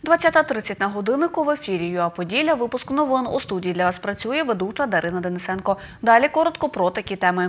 20:30 на годиннику в ефірі ЮА Поділля. Випуск новин. У студії для вас працює ведуча Дарина Денисенко. Далі коротко про такі теми.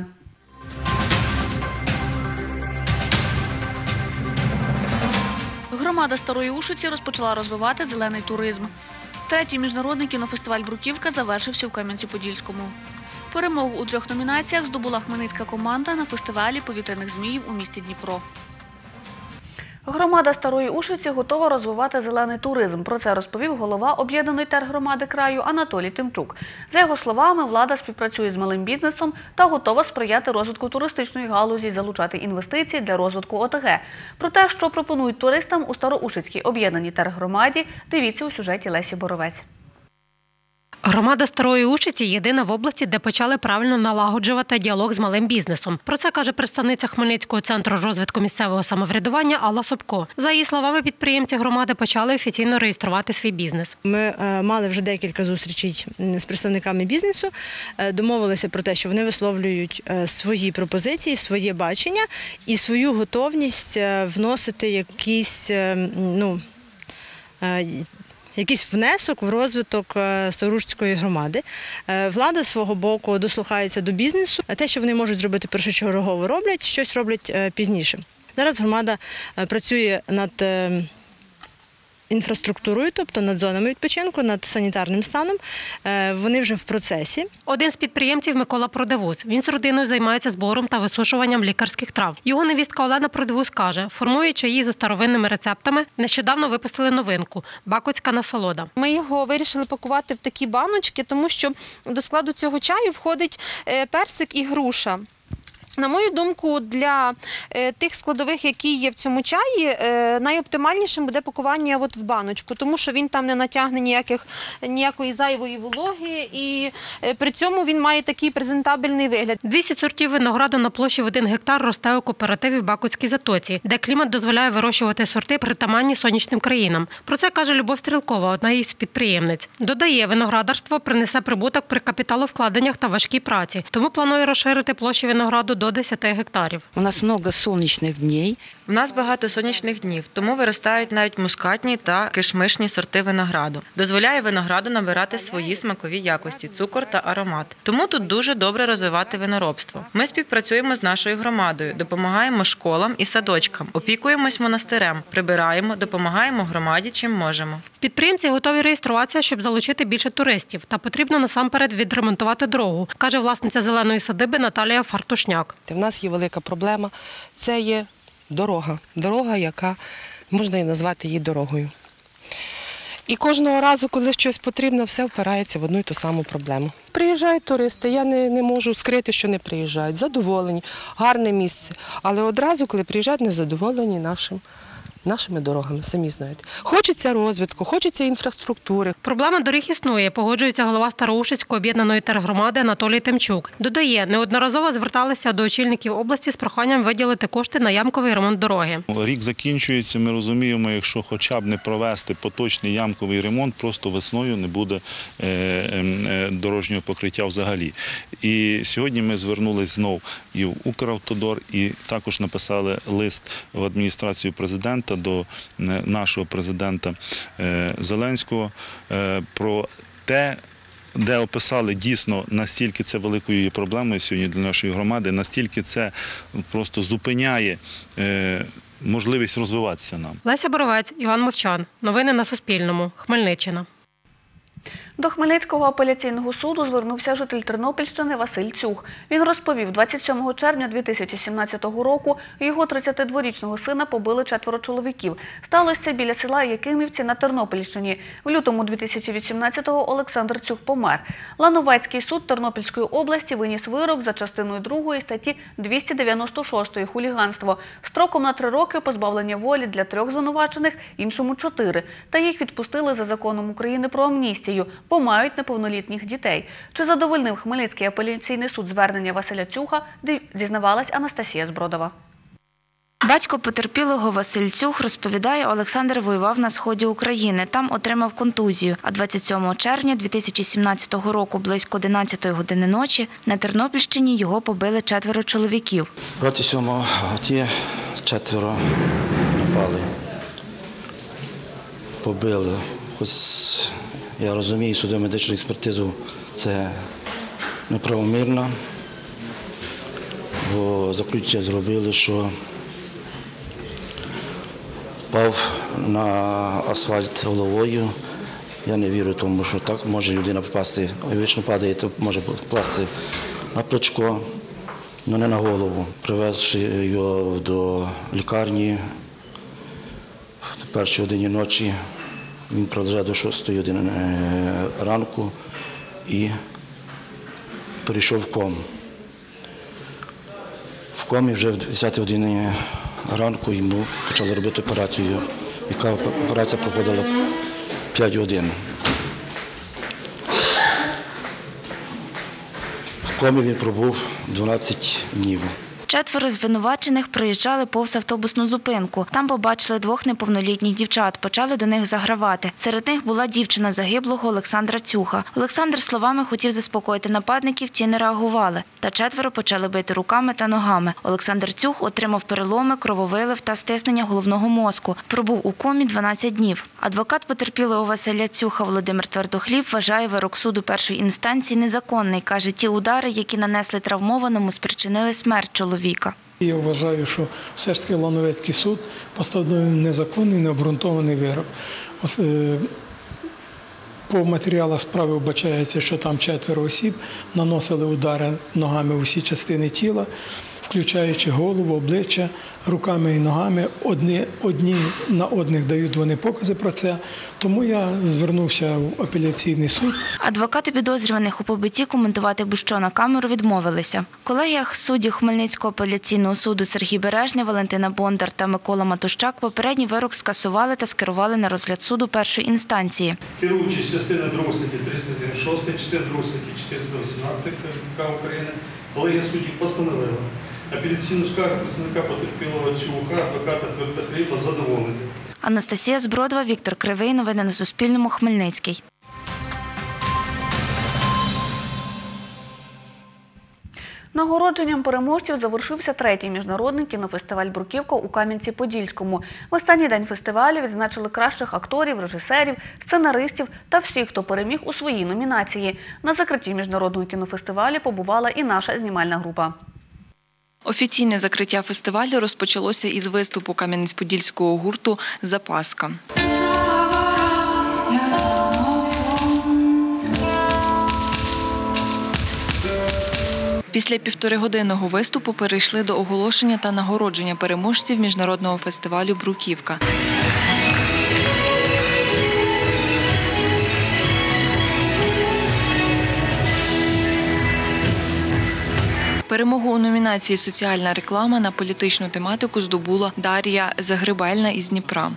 Громада Старої Ушиці розпочала розвивати зелений туризм. Третій міжнародний кінофестиваль «Бруківка» завершився в Кам'янці-Подільському. Перемогу у 3 номінаціях здобула хмельницька команда на фестивалі повітряних зміїв у місті Дніпро. Громада Старої Ушиці готова розвивати зелений туризм. Про це розповів голова об'єднаної тергромади краю Анатолій Тимчук. За його словами, влада співпрацює з малим бізнесом та готова сприяти розвитку туристичної галузі, залучати інвестиції для розвитку ОТГ. Про те, що пропонують туристам у Староушицькій об'єднаній тергромаді, дивіться у сюжеті Лесі Боровець. Громада Старої Ушиці – єдина в області, де почали правильно налагоджувати діалог з малим бізнесом. Про це каже представниця Хмельницького центру розвитку місцевого самоврядування Алла Собко. За її словами, підприємці громади почали офіційно реєструвати свій бізнес. Ми мали вже декілька зустрічей з представниками бізнесу, домовилися про те, що вони висловлюють свої пропозиції, своє бачення і свою готовність вносити якийсь внесок в розвиток Староушицької громади. Влада з свого боку дослухається до бізнесу. Те, що вони можуть зробити першочергово, роблять, щось роблять пізніше. Зараз громада працює над інфраструктурою, тобто над зонами відпочинку, над санітарним станом. Вони вже в процесі. Один з підприємців – Микола Продивус. Він з родиною займається збором та висушуванням лікарських трав. Його невістка Олена Продивус каже, формує чаї за старовинними рецептами. Нещодавно випустили новинку – бакутська насолода. Ми його вирішили пакувати в такі баночки, тому що до складу цього чаю входить персик і груша. На мою думку, для тих складових, які є в цьому чаї, найоптимальнішим буде пакування в баночку, тому що він там не натягне ніякої зайвої вологи і при цьому він має такий презентабельний вигляд. 200 сортів винограду на площі в 1 гектар росте у кооперативі в Бакутській затоці, де клімат дозволяє вирощувати сорти, притаманні сонячним країнам. Про це каже Любов Стрілкова, одна із підприємниць. Додає, виноградарство принесе прибуток при капіталовкладеннях та важкій праці, тому планує розширити площі винограду до 10 гектарів. У нас багато сонячних днів. У нас багато сонячних днів, тому виростають навіть мускатні та кишмишні сорти винограду. Дозволяє винограду набирати свої смакові якості, цукор та аромат. Тому тут дуже добре розвивати виноробство. Ми співпрацюємо з нашою громадою, допомагаємо школам і садочкам, опікуємось монастирем, прибираємо, допомагаємо громаді, чим можемо. Підприємці готові реєструватися, щоб залучити більше туристів. Та потрібно насамперед відремонтувати дорогу, каже власниця зеленої садиби Наталія Фартушняк. У нас є велика проблема – це є дорога. Дорога, яка можна і назвати її дорогою. І кожного разу, коли щось потрібно, все впирається в одну і ту саму проблему. Приїжджають туристи, я не можу скрити, що не приїжджають. Задоволені, гарне місце. Але одразу, коли приїжджають, незадоволені нашими дорогами, самі знаєте. Хочеться розвитку, хочеться інфраструктури. Проблема доріг існує, погоджується голова Староушицької об'єднаної тергромади Анатолій Тимчук. Додає, неодноразово зверталися до очільників області з проханням виділити кошти на ямковий ремонт дороги. Рік закінчується, ми розуміємо, якщо хоча б не провести поточний ямковий ремонт, просто весною не буде дорожнього покриття взагалі. І сьогодні ми звернулися знов і в Укравтодор, і також написали лист в адміністрацію президента до нашого президента Зеленського про те, де описали дійсно, настільки це великою є проблемою сьогодні для нашої громади, настільки це просто зупиняє можливість розвиватися нам. Леся Боровець, Іван Мовчан. Новини на Суспільному. Хмельниччина. До Хмельницького апеляційного суду звернувся житель Тернопільщини Василь Цюх. Він розповів, 27 червня 2017 року його 32-річного сина побили 4 чоловіків. Сталося це біля села Якимівці на Тернопільщині. В лютому 2018-го Олександр Цюх помер. Лановецький суд Тернопільської області виніс вирок за частиною 2 статті 296 «Хуліганство» строком на 3 роки позбавлення волі для 3 звинувачених, іншому 4. Та їх відпустили за законом України про амністію, бо мають неповнолітніх дітей. Чи задовольнив Хмельницький апеляційний суд звернення Василя Цюха, дізнавалась Анастасія Збродова. Батько потерпілого Василь Цюх розповідає, Олександр воював на сході України. Там отримав контузію. А 27 червня 2017 року близько 11 години ночі на Тернопільщині його побили 4 чоловіків. 27-го ті 4 напали побили. Ось я розумію, судово-медичну експертизу це неправомірно, бо заключення зробили, що впав на асфальт головою. Я не вірю тому, що так може людина попасти, вічно падає, то може попасти на плечко, але не на голову. Привезши його до лікарні в першій годині ночі, він продовжує до 6 години ранку і перейшов в кому. В комі вже в 10 годині ранку йому почали робити операцію, яка операція проходила 5 годин. В комі він пробув 12 днів. 4 звинувачених проїжджали повз автобусну зупинку. Там побачили 2 неповнолітніх дівчат, почали до них загравати. Серед них була дівчина загиблого Олександра Цюха. Олександр словами хотів заспокоїти нападників, ті не реагували. Та 4 почали бити руками та ногами. Олександр Цюх отримав переломи, крововилив та стиснення головного мозку. Пробув у комі 12 днів. Адвокат потерпілого Василя Цюха Володимир Твердохліб вважає вирок суду першої інстанції незаконний. Каже, ті удари, які нанесли травмованому, спричинили смерть чоловіка. Я вважаю, що все ж таки Лановецький суд постановив незаконний, необґрунтований вирок. По матеріалах справи вбачається, що там 4 осіб наносили удари ногами в усі частини тіла, включаючи голову, обличчя, руками і ногами. Одні на одних дають вони покази про це. Тому я звернувся в апеляційний суд. Адвокати підозрюваних у побитті коментувати будь-що на камеру відмовилися. В колегіях суддів Хмельницького апеляційного суду Сергій Бережний, Валентина Бондар та Микола Матущак попередній вирок скасували та скерували на розгляд суду першої інстанції. Керуючись частиною 2 статті 376, частиною 2 статті 418 КПК України, колегія суддів постановила апеляційну скаргу представника потерпілого Цюха, адвоката Твердохліба задоволити. Анастасія Збродова, Віктор Кривий. Новини на Суспільному. Хмельницький. Нагородженням переможців завершився 3-й міжнародний кінофестиваль «Бруківка» у Кам'янці-Подільському. В останній день фестивалю відзначили кращих акторів, режисерів, сценаристів та всіх, хто переміг у своїй номінації. На закритті міжнародного кінофестивалю побувала і наша знімальна група. Офіційне закриття фестивалю розпочалося із виступу кам'янець-подільського гурту «Запаска». Після 1,5-годинного виступу перейшли до оголошення та нагородження переможців міжнародного фестивалю «Бруківка». Перемогу у номінації «Соціальна реклама» на політичну тематику здобула Дар'я Загребельна із Дніпра.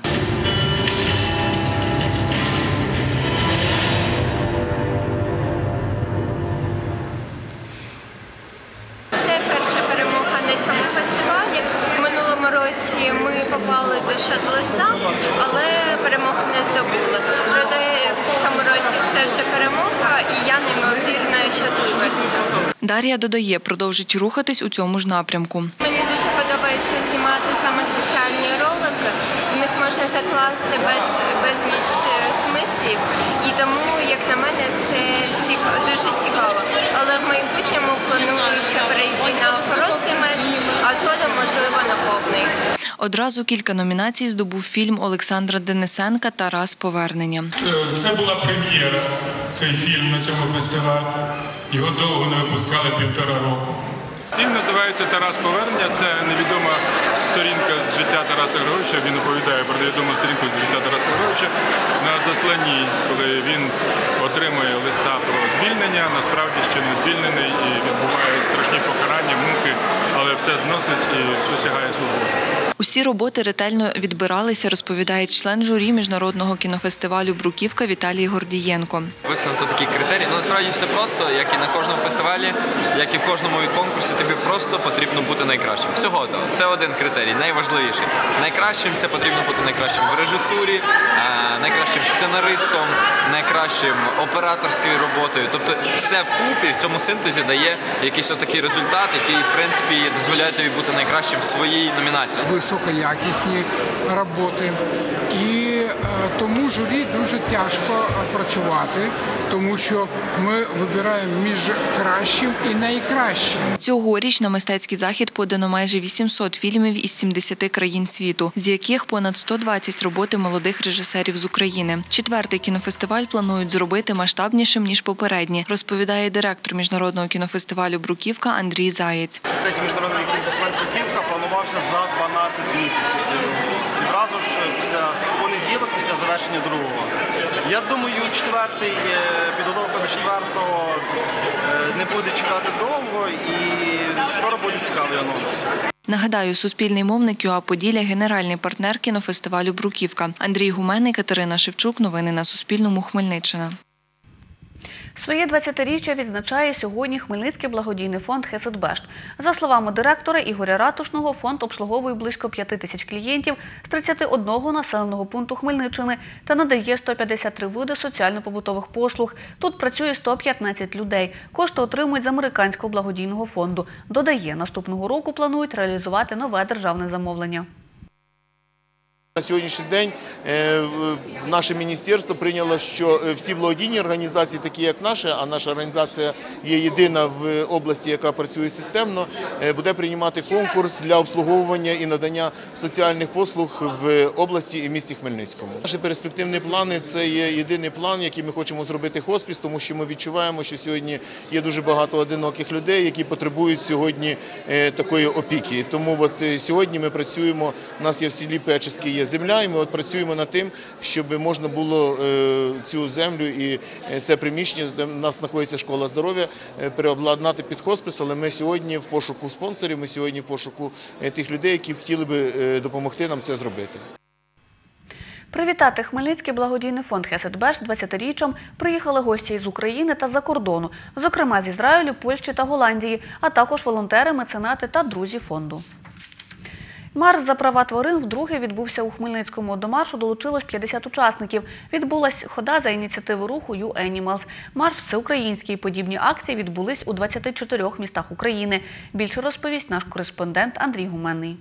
Це перша перемога на цьому фестивалі. В минулому році ми попали до шатлиса, але перемогу не здобули. Проте в цьому році це вже перемога, і я неймовірно щаслива з цього. Дар'я додає, продовжить рухатись у цьому ж напрямку. Мені дуже подобається знімати саме соціальні ролики. В них можна закласти безліч смислів. І тому, як на мене, це дуже цікаво. Але в майбутньому планую ще перейти на короткий метр, а згодом, можливо, на повний. Одразу кілька номінацій здобув фільм Олександра Денисенка «Тарас. Повернення». Це була прем'єра, цей фільм на цьому фестивалі. Його довго не випускали 1,5 року. Фільм називається «Тарас. Повернення». Це невідома сторінка з життя Тараса Григоровича. Він оповідає про невідому сторінку з життя Тараса Григоровича на засланні, коли він отримує листа про звільнення, насправді ще не звільнений і відбуває страшні покарання, муки, але все зносить і досягає свободи. Усі роботи ретельно відбиралися, розповідає член журі міжнародного кінофестивалю «Бруківка» Віталій Гордієнко. Висунуто такі критерії. Насправді все просто, як і на кожному фестивалі, як і в кожному конкурсі, тобі просто потрібно бути найкращим. Всього того. Це один критерій, найважливіший. Найкращим це потрібно бути найкращим в режисурі, найкращим сценаристом, найкращим операторською роботою. Тобто все вкупі в цьому синтезі дає якийсь отакий результат, який, в принципі, дозволяє тобі бути найкращим в своїй номінації. Високоякісні роботи і тому журі дуже тяжко працювати, тому що ми вибираємо між кращим і найкращим. Цьогоріч на мистецький захід подано майже 800 фільмів із 70 країн світу, з яких понад 120 роботи молодих режисерів з України. Четвертий кінофестиваль планують зробити масштабнішим, ніж попередні, розповідає директор Міжнародного кінофестивалю «Бруківка» Андрій Заєць. Третій міжнародний кінофестиваль «Бруківка» планувався за 12 місяців. Відразу ж після понеділок, після завершення другого. Я думаю, підготовка до четвертого не буде чекати довго і скоро буде цікавий анонс. Нагадаю, Суспільний мовник ЮА Поділля – генеральний партнер кінофестивалю «Бруківка». Андрій Гуменний, Катерина Шевчук. Новини на Суспільному. Хмельниччина. Своє 20-річчя відзначає сьогодні Хмельницький благодійний фонд «Хесед-Бешт». За словами директора Ігоря Ратушного, фонд обслуговує близько 5 тисяч клієнтів з 31 населеного пункту Хмельниччини та надає 153 види соціально-побутових послуг. Тут працює 115 людей. Кошти отримують з американського благодійного фонду. Додає, наступного року планують реалізувати нове державне замовлення. На сьогоднішній день наше міністерство прийняло, що всі благодійні організації, такі як наша, а наша організація є єдина в області, яка працює системно, буде приймати конкурс для обслуговування і надання соціальних послуг в області і в місті Хмельницькому. Наші перспективні плани – це є єдиний план, який ми хочемо зробити хоспіс, тому що ми відчуваємо, що сьогодні є дуже багато одиноких людей, які потребують сьогодні такої опіки. Тому сьогодні ми працюємо, у нас є в селі Печеський є земля, і ми працюємо над тим, щоб можна було цю землю і це приміщення, де в нас знаходиться школа здоров'я, переобладнати під хоспис, але ми сьогодні в пошуку спонсорів, ми сьогодні в пошуку тих людей, які хотіли би допомогти нам це зробити. Привітати Хмельницький благодійний фонд «Хесед-Бешт» 20-річчям приїхали гості із України та з-за кордону, зокрема з Ізраїлю, Польщі та Голландії, а також волонтери, меценати та друзі фонду. Марш за права тварин вдруге відбувся у Хмельницькому. До маршу долучилось 50 учасників. Відбулась хода за ініціативи руху «You Animals». Марш всеукраїнський. Подібні акції відбулись у 24 містах України. Більше розповість наш кореспондент Андрій Гуменний.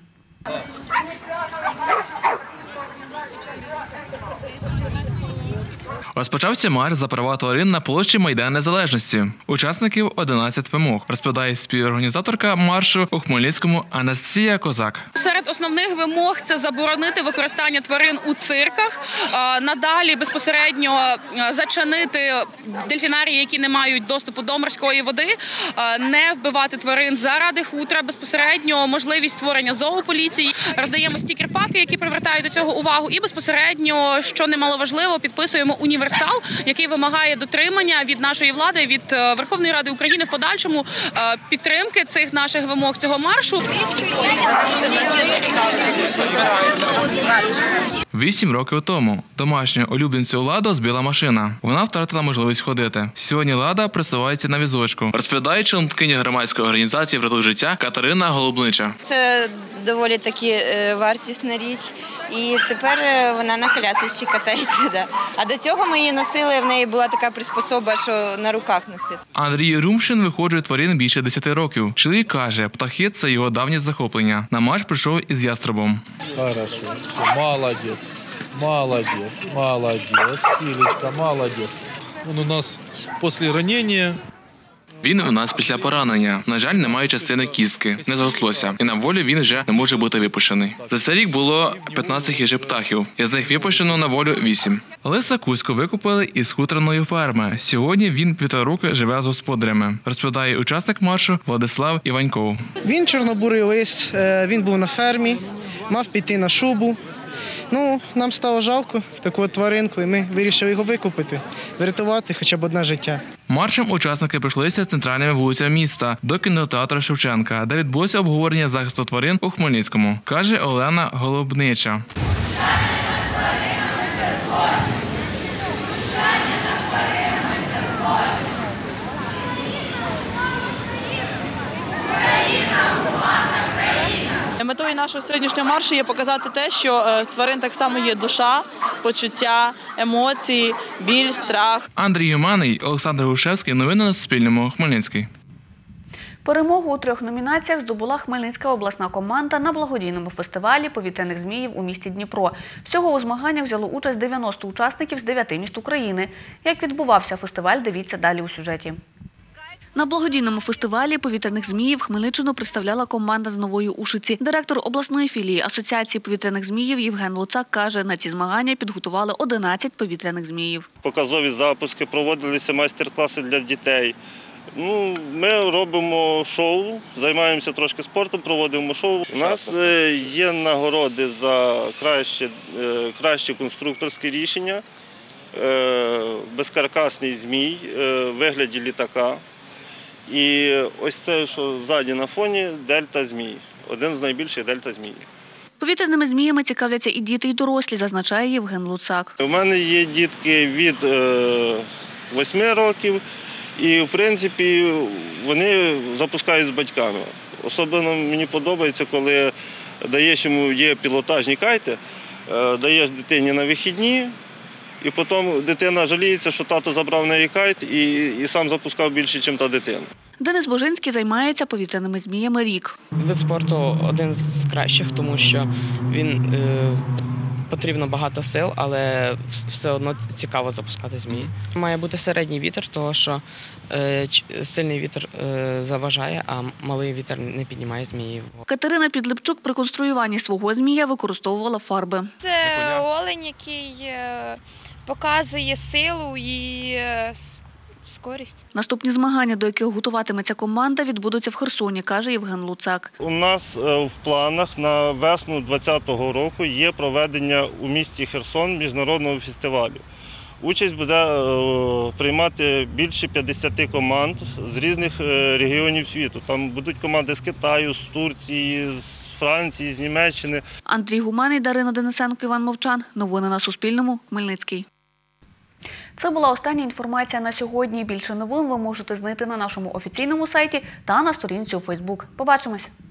Розпочався марш за права тварин на площі Майдан Незалежності. Учасників 11 вимог, розповідає співорганізаторка маршу у Хмельницькому Анастасія Козак. Серед основних вимог – це заборонити використання тварин у цирках, надалі безпосередньо зачинити дельфінарії, які не мають доступу до морської води, не вбивати тварин заради хутра, безпосередньо можливість створення зоополіції. Роздаємо стікер-паки, які привертають до цього увагу, і безпосередньо, що немаловажливо, підписуємо універсал, який вимагає дотримання від нашої влади, від Верховної Ради України в подальшому підтримки цих наших вимог, цього маршу. 8 років тому домашнього улюбленцю Ладу збила машина. Вона втратила можливість ходити. Сьогодні Лада присувається на візочку, розповідає членкиня громадської організації «Врятуй життя» Катерина Голубнича. Це доволі таки вартісна річ. І тепер вона на колясочці катається. А до цього ми її носили, в неї була така приспособа, що на руках носити. Андрій Румшин виходжує тварин більше 10 років. Чоловік каже, птахи – це його давнє захоплення. На марш прийшов із яструбом. Хорошо, молодець, молодець, молодець, Філечка, молодець. Він у нас після ранення. Він у нас після поранення. На жаль, немає частини кістки, не зрослося. І на волю він вже не може бути випущений. За цей рік було 15 хижих птахів. Із них випущено на волю 8. Лиса Кузьку викупили із хуторної ферми. Сьогодні він 1,5 роки живе з господарями, розповідає учасник маршу Владислав Іваньков. Він чорнобурий лис, він був на фермі, мав піти на шубу. Нам стало жалко таку тваринку, і ми вирішили його викупити, врятувати хоча б одне життя. Маршем учасники прийшлися центральними вулицями міста до кінотеатру Шевченка, де відбулося обговорення захисту тварин у Хмельницькому, каже Олена Голубнича. Метою нашого сьогоднішнього маршу є показати те, що в тварин так само є душа, почуття, емоції, біль, страх. Андрій Юманий, Олександр Гушевський. Новини на Суспільному. Хмельницький. Перемогу у 3 номінаціях здобула Хмельницька обласна команда на благодійному фестивалі повітряних зміїв у місті Дніпро. Всього у змаганнях взяло участь 90 учасників з 9 міст України. Як відбувався фестиваль, дивіться далі у сюжеті. На благодійному фестивалі повітряних зміїв Хмельниччину представляла команда з Нової Ушиці. Директор обласної філії Асоціації повітряних зміїв Євген Луцак каже, на ці змагання підготували 11 повітряних зміїв. Показові запуски, проводилися майстер-класи для дітей. Ми робимо шоу, займаємося трошки спортом, проводимо шоу. У нас є нагороди за кращі конструкторські рішення, безкаркасний змій в вигляді літака. І ось це, що ззаді на фоні, дельта-змій. Один з найбільших дельта-змій. Повітряними зміями цікавляться і діти, і дорослі, зазначає Євген Луцак. У мене є дітки від 8 років. І, в принципі, вони запускають з батьками. Особливо мені подобається, коли даєш йому, є пілотажні кайти, даєш дитині на вихідні, і потім дитина жаліється, що тато забрав в неї кайт і сам запускав більше, ніж та дитина. Денис Божинський займається повітряними зміями рік. Вид спорту один з кращих, тому що він потрібно багато сил, але все одно цікаво запускати змії. Має бути середній вітер, тому що сильний вітер заважає, а малий вітер не піднімає змії. Катерина Підлипчук при конструюванні свого змія використовувала фарби. Це олень, який показує силу і скорість. Наступні змагання, до яких готуватиметься команда, відбудуться в Херсоні, каже Євген Луцак. У нас в планах на весну 2020 року є проведення у місті Херсон міжнародного фестивалю. Участь буде приймати більше 50 команд з різних регіонів світу. Там будуть команди з Китаю, з Турції, з Франції, з Німеччини. Андрій Гуманий, Дарина Денисенко, Іван Мовчан. Новини на Суспільному. Хмельницький. Це була остання інформація на сьогодні. Більше новин ви можете знайти на нашому офіційному сайті та на сторінці у Фейсбук. Побачимось!